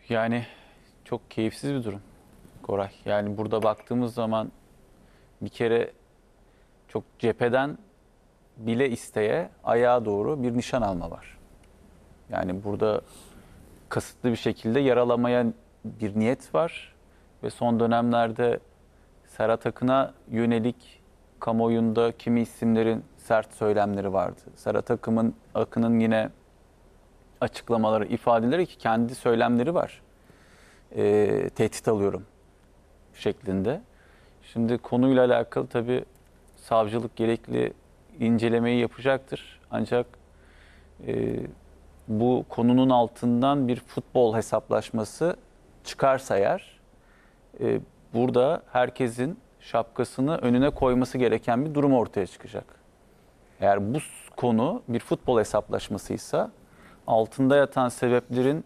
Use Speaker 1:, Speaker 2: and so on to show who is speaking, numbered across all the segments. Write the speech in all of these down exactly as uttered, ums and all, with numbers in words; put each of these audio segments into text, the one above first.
Speaker 1: Yani çok keyifsiz bir durum Koray. Yani burada baktığımız zaman bir kere çok cepheden bile isteye ayağa doğru bir nişan alma var. Yani burada kasıtlı bir şekilde yaralamaya bir niyet var ve son dönemlerde Serhat Akın'a yönelik kamuoyunda kimi isimlerin sert söylemleri vardı. Serhat Akın'ın Akın'ın yine açıklamaları, ifadeleri ki kendi söylemleri var. E, tehdit alıyorum şeklinde. Şimdi konuyla alakalı tabii savcılık gerekli incelemeyi yapacaktır. Ancak e, bu konunun altından bir futbol hesaplaşması çıkarsa eğer e, burada herkesin şapkasını önüne koyması gereken bir durum ortaya çıkacak. Eğer bu konu bir futbol hesaplaşmasıysa altında yatan sebeplerin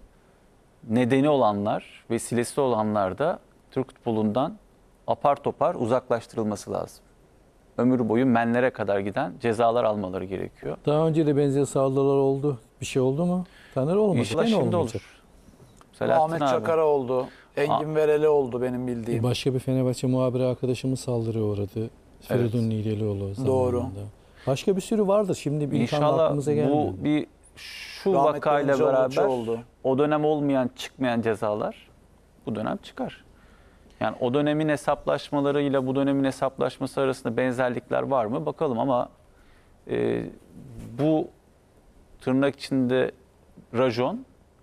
Speaker 1: nedeni olanlar, vesilesi olanlar da Türk futbolundan apar topar uzaklaştırılması lazım. Ömür boyu menlere kadar giden cezalar almaları gerekiyor.
Speaker 2: Daha önce de benzer saldırılar oldu. Bir şey oldu mu? Taner olmadı.
Speaker 1: İnşallah
Speaker 2: Gene
Speaker 1: şimdi
Speaker 2: olmayacak.
Speaker 1: olur. Selahattin
Speaker 3: Ahmet
Speaker 1: abi.
Speaker 3: Çakar'a oldu. Engin Verel'e oldu benim bildiğim.
Speaker 2: Başka bir Fenerbahçe muhabiri arkadaşımız saldırıya uğradı. Feridun evet. Nidelioğlu zamanında.
Speaker 3: Doğru.
Speaker 2: Başka bir sürü vardır. Şimdi bir
Speaker 1: İnşallah
Speaker 2: aklımıza gelmiyor.
Speaker 1: bu bir şu
Speaker 3: Rahmetli
Speaker 1: vakayla
Speaker 3: Önce
Speaker 1: beraber
Speaker 3: oldu.
Speaker 1: o dönem olmayan, çıkmayan cezalar bu dönem çıkar. Yani o dönemin hesaplaşmalarıyla bu dönemin hesaplaşması arasında benzerlikler var mı? Bakalım ama e, bu tırnak içinde rajon,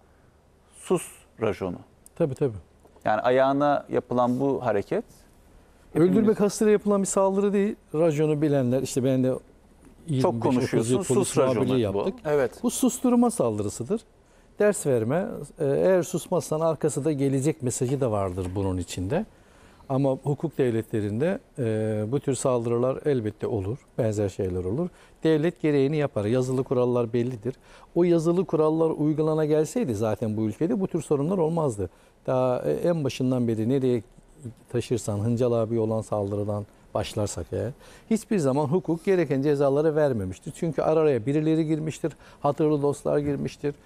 Speaker 1: sus rajonu.
Speaker 2: Tabii tabii.
Speaker 1: Yani ayağına yapılan bu hareket hepimiz...
Speaker 2: Öldürme kastıyla yapılan bir saldırı değil. Rajonu bilenler işte ben de
Speaker 1: çok konuşuyorsun. Sus rajonu
Speaker 2: yaptık.
Speaker 1: bu.
Speaker 3: Evet.
Speaker 2: Bu susturma saldırısıdır. Ders verme. Eğer susmazsan arkası da gelecek mesajı da vardır bunun içinde. Ama hukuk devletlerinde e, bu tür saldırılar elbette olur. Benzer şeyler olur. Devlet gereğini yapar. Yazılı kurallar bellidir. O yazılı kurallar uygulana gelseydi zaten bu ülkede bu tür sorunlar olmazdı. Daha en başından beri nereye taşırsan Hıncal abi olan saldırıdan başlarsak eğer hiçbir zaman hukuk gereken cezaları vermemiştir. Çünkü araya birileri girmiştir. Hatırlı dostlar girmiştir.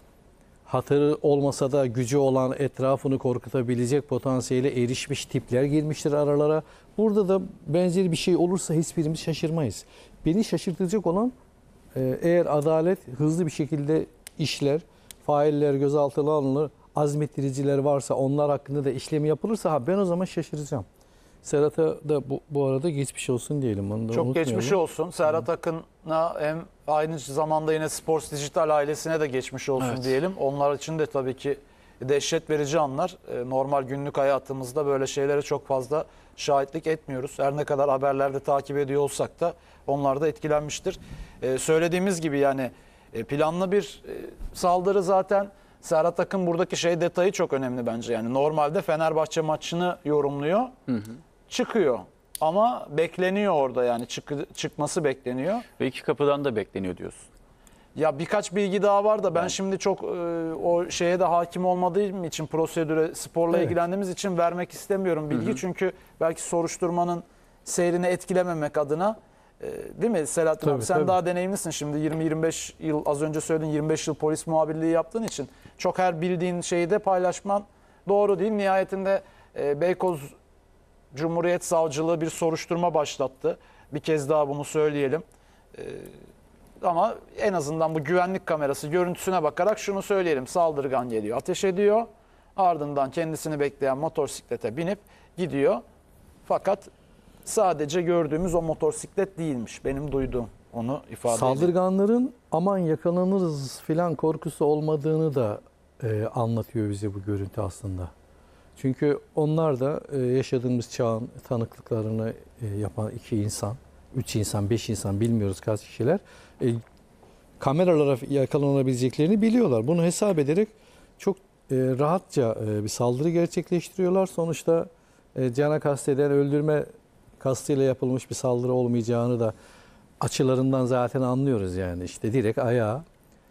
Speaker 2: Hatırı olmasa da gücü olan, etrafını korkutabilecek potansiyele erişmiş tipler girmiştir aralara. Burada da benzeri bir şey olursa hiçbirimiz şaşırmayız. Beni şaşırtacak olan eğer adalet hızlı bir şekilde işler, failler gözaltına alınır, azmettiriciler varsa onlar hakkında da işlem yapılırsa ha ben o zaman şaşıracağım. Serhat'a da bu, bu arada geçmiş olsun diyelim. Onu da
Speaker 3: Çok geçmiş olsun. Serhat Akın'a hem aynı zamanda yine Sports Dijital ailesine de geçmiş olsun evet. diyelim. Onlar için de tabii ki dehşet verici anlar. Normal günlük hayatımızda böyle şeylere çok fazla şahitlik etmiyoruz. Her ne kadar haberlerde takip ediyor olsak da onlar da etkilenmiştir. Ee, söylediğimiz gibi yani planlı bir saldırı zaten. Serhat Akın buradaki şey detayı çok önemli bence. Yani normalde Fenerbahçe maçını yorumluyor. Hı hı. Çıkıyor. Ama bekleniyor orada yani çık çıkması bekleniyor.
Speaker 1: Ve iki kapıdan da bekleniyor diyorsun.
Speaker 3: Ya birkaç bilgi daha var da ben
Speaker 1: evet.
Speaker 3: şimdi çok e, o şeye de hakim olmadığım için prosedüre sporla evet. ilgilendiğimiz için vermek istemiyorum bilgi. Hı hı. Çünkü belki soruşturmanın seyrini etkilememek adına e, değil mi Selahattin
Speaker 2: tabii,
Speaker 3: abi sen
Speaker 2: tabii.
Speaker 3: daha deneyimlisin şimdi yirmi yirmi beş yıl az önce söyledin yirmi beş yıl polis muhabirliği yaptığın için çok her bildiğin şeyi de paylaşman doğru değil. Nihayetinde e, Beykoz Cumhuriyet Savcılığı bir soruşturma başlattı. Bir kez daha bunu söyleyelim. Ee, ama en azından bu güvenlik kamerası görüntüsüne bakarak şunu söyleyelim. Saldırgan geliyor, ateş ediyor. Ardından kendisini bekleyen motosiklete binip gidiyor. Fakat sadece gördüğümüz o motosiklet değilmiş. Benim duyduğum onu ifade ediyor.
Speaker 2: Saldırganların aman yakalanırız filan korkusu olmadığını da e, anlatıyor bize bu görüntü aslında. Çünkü onlar da yaşadığımız çağın tanıklıklarını yapan iki insan, üç insan, beş insan bilmiyoruz kaç kişiler kameralara yakalanabileceklerini biliyorlar. Bunu hesap ederek çok rahatça bir saldırı gerçekleştiriyorlar. Sonuçta cana kasteden öldürme kastıyla yapılmış bir saldırı olmayacağını da açılarından zaten anlıyoruz yani. İşte direkt ayağa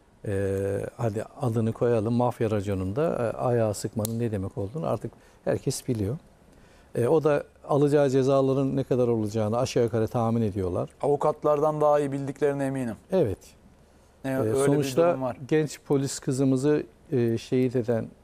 Speaker 2: Ee, hadi adını koyalım mafya raconunda e, ayağı sıkmanın ne demek olduğunu artık herkes biliyor. E, o da alacağı cezaların ne kadar olacağını aşağı yukarı tahmin ediyorlar.
Speaker 3: Avukatlardan daha iyi bildiklerine eminim.
Speaker 2: Evet.
Speaker 3: Ne,
Speaker 2: E,
Speaker 3: öyle
Speaker 2: sonuçta
Speaker 3: bir durum var.
Speaker 2: Genç polis kızımızı e, şehit eden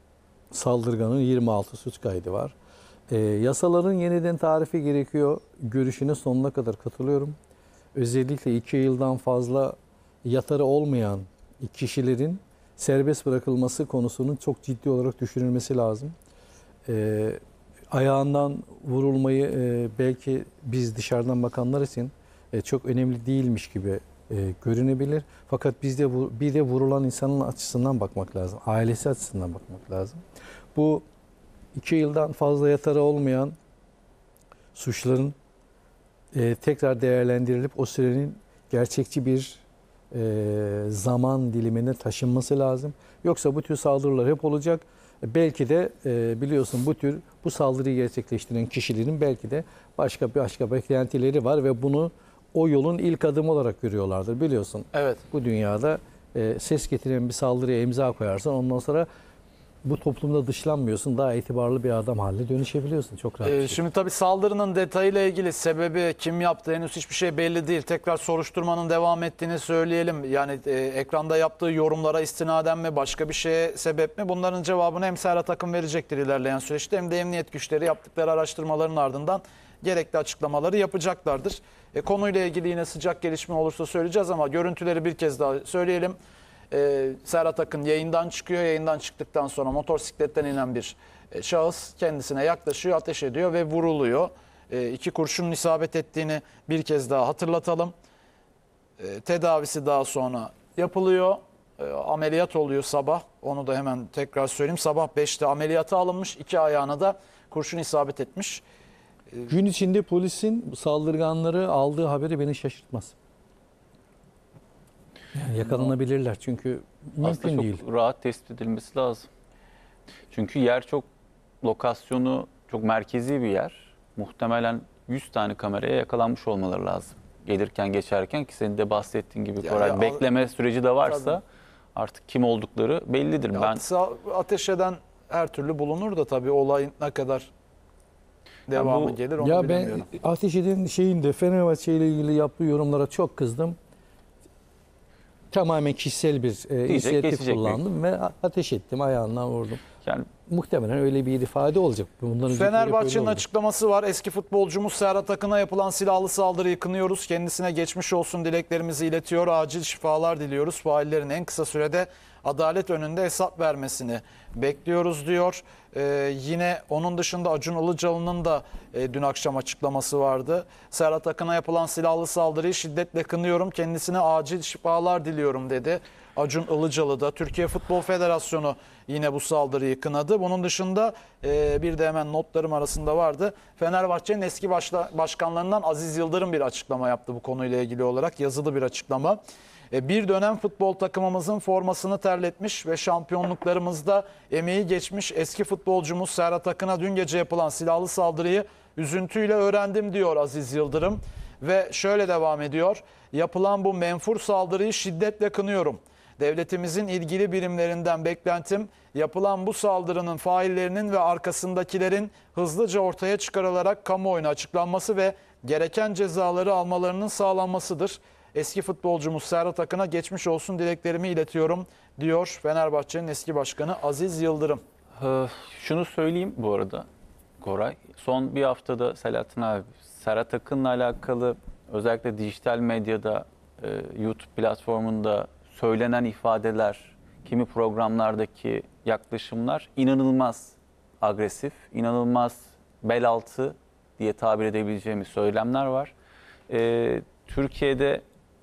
Speaker 2: saldırganın yirmi altı suç kaydı var. E, yasaların yeniden tarifi gerekiyor. Görüşüne sonuna kadar katılıyorum. Özellikle iki yıldan fazla yatarı olmayan kişilerin serbest bırakılması konusunun çok ciddi olarak düşünülmesi lazım. E, ayağından vurulmayı e, belki biz dışarıdan bakanlar için e, çok önemli değilmiş gibi e, görünebilir. Fakat bizde bir de vurulan insanın açısından bakmak lazım. Ailesi açısından bakmak lazım. Bu iki yıldan fazla yatarı olmayan suçların e, tekrar değerlendirilip o sürenin gerçekçi bir e, zaman dilimine taşınması lazım. Yoksa bu tür saldırılar hep olacak. Belki de e, biliyorsun bu tür bu saldırıyı gerçekleştiren kişilerin belki de başka başka beklentileri var ve bunu o yolun ilk adımı olarak görüyorlardır. Biliyorsun
Speaker 3: Evet.
Speaker 2: bu dünyada e, ses getiren bir saldırıya imza koyarsan ondan sonra bu toplumda dışlanmıyorsun. Daha itibarlı bir adam haline dönüşebiliyorsun. Çok rahat.
Speaker 3: Ee,
Speaker 2: bir şey.
Speaker 3: şimdi tabii saldırının detayıyla ilgili sebebi, kim yaptı henüz hiçbir şey belli değil. Tekrar soruşturmanın devam ettiğini söyleyelim. Yani e, ekranda yaptığı yorumlara istinaden mi, başka bir şeye sebep mi? Bunların cevabını hem Serhat Akın verecektir ilerleyen süreçte hem de emniyet güçleri yaptıkları araştırmaların ardından gerekli açıklamaları yapacaklardır. E, konuyla ilgili yine sıcak gelişme olursa söyleyeceğiz ama görüntüleri bir kez daha söyleyelim. Ee, Serhat Akın yayından çıkıyor. Yayından çıktıktan sonra motosikletten inen bir e, şahıs kendisine yaklaşıyor, ateş ediyor ve vuruluyor. E, iki kurşunun isabet ettiğini bir kez daha hatırlatalım. E, tedavisi daha sonra yapılıyor. E, ameliyat oluyor sabah. Onu da hemen tekrar söyleyeyim. Sabah beşte ameliyata alınmış. İki ayağına da kurşun isabet etmiş.
Speaker 2: Gün içinde polisin saldırganları aldığı haberi beni şaşırtmaz. Yani yakalanabilirler çünkü
Speaker 1: Aslında
Speaker 2: mümkün
Speaker 1: çok
Speaker 2: değil.
Speaker 1: rahat tespit edilmesi lazım. Çünkü yer çok, lokasyonu çok merkezi bir yer. Muhtemelen yüz tane kameraya yakalanmış olmaları lazım. Gelirken geçerken, ki senin de bahsettiğin gibi
Speaker 3: Ya,
Speaker 1: Koray,
Speaker 3: ya,
Speaker 1: bekleme süreci de varsa
Speaker 3: tabii.
Speaker 1: artık kim oldukları bellidir.
Speaker 3: Ya,
Speaker 1: Ben
Speaker 3: ateş eden her türlü bulunur da tabii olay ne kadar devamı
Speaker 1: bu-
Speaker 3: gelir onu
Speaker 2: Ya ben
Speaker 3: bilemiyorum.
Speaker 2: ateş eden şeyin de Fenerbahçe ile ilgili yaptığı yorumlara çok kızdım. Tamamen kişisel bir e, inisiyatif
Speaker 1: kesecek
Speaker 2: kullandım ve ateş ettim, ayağından vurdum.
Speaker 1: yani
Speaker 2: Muhtemelen öyle bir ifade olacak. Bundan önceki hep öyle
Speaker 3: Fenerbahçe'nin
Speaker 2: oldu.
Speaker 3: açıklaması var. Eski futbolcumuz Serhat Akın'a yapılan silahlı saldırıyı kınıyoruz. Kendisine geçmiş olsun dileklerimizi iletiyor. Acil şifalar diliyoruz. Faillerin en kısa sürede adalet önünde hesap vermesini bekliyoruz diyor. Ee, yine onun dışında Acun Ilıcalı'nın da e, dün akşam açıklaması vardı. Serhat Akın'a yapılan silahlı saldırıyı şiddetle kınıyorum. Kendisine acil şifalar diliyorum dedi. Acun Ilıcalı da, Türkiye Futbol Federasyonu yine bu saldırıyı kınadı. Bunun dışında e, bir de hemen notlarım arasında vardı. Fenerbahçe'nin eski başla, başkanlarından Aziz Yıldırım bir açıklama yaptı bu konuyla ilgili olarak. Yazılı bir açıklama. E, bir dönem futbol takımımızın formasını terletmiş ve şampiyonluklarımızda emeği geçmiş eski futbolcumuz Serhat Akın'a dün gece yapılan silahlı saldırıyı üzüntüyle öğrendim diyor Aziz Yıldırım. Ve şöyle devam ediyor. Yapılan bu menfur saldırıyı şiddetle kınıyorum. Devletimizin ilgili birimlerinden beklentim yapılan bu saldırının faillerinin ve arkasındakilerin hızlıca ortaya çıkarılarak kamuoyuna açıklanması ve gereken cezaları almalarının sağlanmasıdır. Eski futbolcumuz Serhat Akın'a geçmiş olsun dileklerimi iletiyorum diyor Fenerbahçe'nin eski başkanı Aziz Yıldırım.
Speaker 1: Ee, şunu söyleyeyim bu arada Koray. Son bir haftada Selahattin abi, Serhat Akın'la alakalı özellikle dijital medyada, e, YouTube platformunda söylenen ifadeler, kimi programlardaki yaklaşımlar inanılmaz agresif, inanılmaz bel altı diye tabir edebileceğimiz söylemler var. Ee, Türkiye'de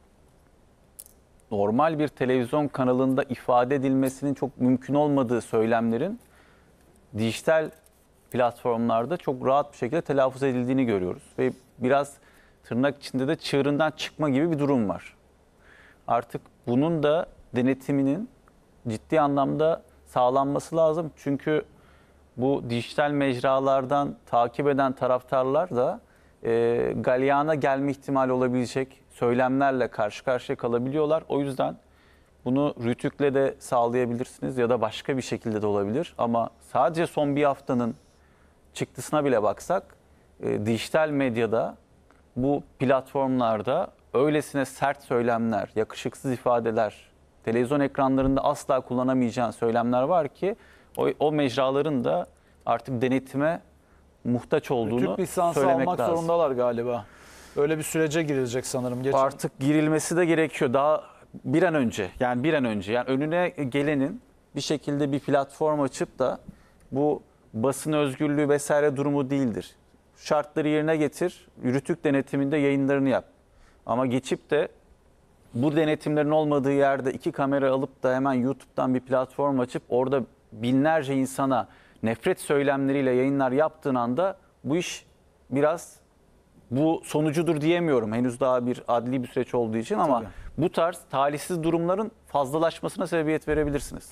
Speaker 1: normal bir televizyon kanalında ifade edilmesinin çok mümkün olmadığı söylemlerin dijital platformlarda çok rahat bir şekilde telaffuz edildiğini görüyoruz. Ve biraz tırnak içinde de çığırından çıkma gibi bir durum var. Artık bunun da denetiminin ciddi anlamda sağlanması lazım. Çünkü bu dijital mecralardan takip eden taraftarlar da e, galyana gelme ihtimali olabilecek söylemlerle karşı karşıya kalabiliyorlar. O yüzden bunu Rütük'le de sağlayabilirsiniz ya da başka bir şekilde de olabilir. Ama sadece son bir haftanın çıktısına bile baksak, e, dijital medyada, bu platformlarda öylesine sert söylemler, yakışıksız ifadeler, televizyon ekranlarında asla kullanamayacağın söylemler var ki o, o mecraların da artık denetime muhtaç olduğunu
Speaker 3: Türk lisansı
Speaker 1: söylemek
Speaker 3: almak
Speaker 1: lazım.
Speaker 3: zorundalar galiba. Öyle bir sürece girilecek sanırım. Geçen...
Speaker 1: Artık girilmesi de gerekiyor. Daha bir an önce, yani bir an önce, yani önüne gelenin bir şekilde bir platform açıp da bu basın özgürlüğü vesaire durumu değildir. Şartları yerine getir, Rütük denetiminde yayınlarını yap. Ama geçip de bu denetimlerin olmadığı yerde iki kamera alıp da hemen YouTube'dan bir platform açıp orada binlerce insana nefret söylemleriyle yayınlar yaptığın anda bu iş biraz bu sonucudur diyemiyorum. Henüz daha bir adli bir süreç olduğu için ama
Speaker 3: Tabii.
Speaker 1: bu tarz talihsiz durumların fazlalaşmasına sebebiyet verebilirsiniz.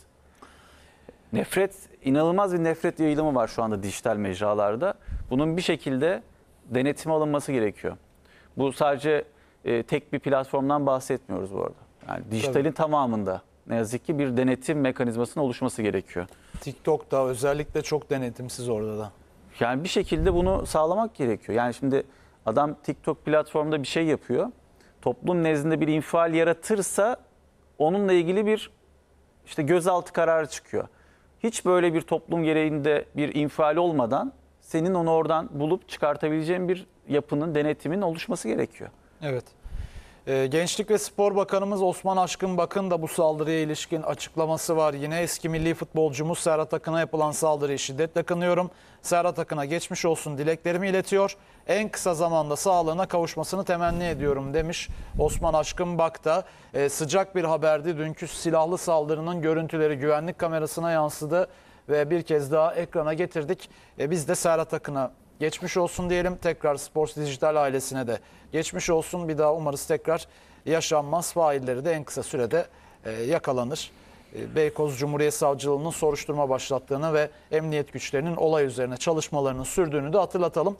Speaker 1: Nefret, inanılmaz bir nefret yayılımı var şu anda dijital mecralarda. Bunun bir şekilde denetime alınması gerekiyor. Bu sadece e, tek bir platformdan bahsetmiyoruz bu arada. Yani dijitalin
Speaker 3: Tabii.
Speaker 1: tamamında ne yazık ki bir denetim mekanizmasının oluşması gerekiyor.
Speaker 3: TikTok'ta özellikle çok denetimsiz orada da.
Speaker 1: Yani bir şekilde bunu sağlamak gerekiyor. Yani şimdi adam TikTok platformunda bir şey yapıyor. Toplum nezdinde bir infial yaratırsa onunla ilgili bir işte gözaltı kararı çıkıyor. Hiç böyle bir toplum gereğinde bir infial olmadan senin onu oradan bulup çıkartabileceğin bir yapının, denetimin oluşması gerekiyor.
Speaker 3: Evet. Ee, Gençlik ve Spor Bakanımız Osman Aşkın Bakın da bu saldırıya ilişkin açıklaması var. Yine eski milli futbolcumuz Serhat Akın'a yapılan saldırıyı şiddetle kınıyorum. Serhat Akın'a geçmiş olsun dileklerimi iletiyor. En kısa zamanda sağlığına kavuşmasını temenni ediyorum demiş Osman Aşkın Bak da. Ee, sıcak bir haberdi. Dünkü silahlı saldırının görüntüleri güvenlik kamerasına yansıdı ve bir kez daha ekrana getirdik. Ee, biz de Serhat Akın'a geçmiş olsun diyelim. Tekrar Sports Dijital ailesine de geçmiş olsun. Bir daha umarız tekrar yaşanmaz. Failleri de en kısa sürede e, yakalanır. E, Beykoz Cumhuriyet Savcılığı'nın soruşturma başlattığını ve emniyet güçlerinin olay üzerine çalışmalarının sürdüğünü de hatırlatalım.